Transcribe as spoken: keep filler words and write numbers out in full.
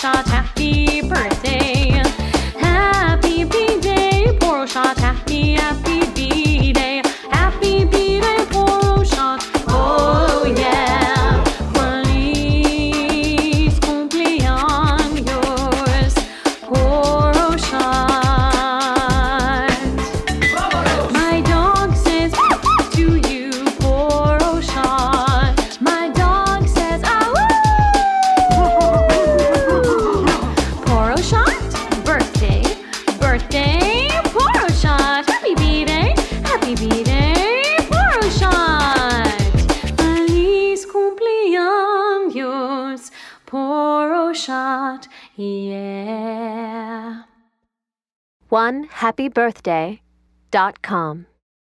Poroshat, happy birthday. Happy B-Day, Poroshat, happy, happy B-Day. Happy B-Day, Poroshat, oh yeah. Feliz cumpleaños, Poroshat. My dog says to you, Poroshat. My dog says, ah, Poroshat, birthday, birthday, Poroshat. Happy B-Day, happy B-Day, Poroshat. Feliz cumpleaños, Poroshat, yeah. one happy birthday dot com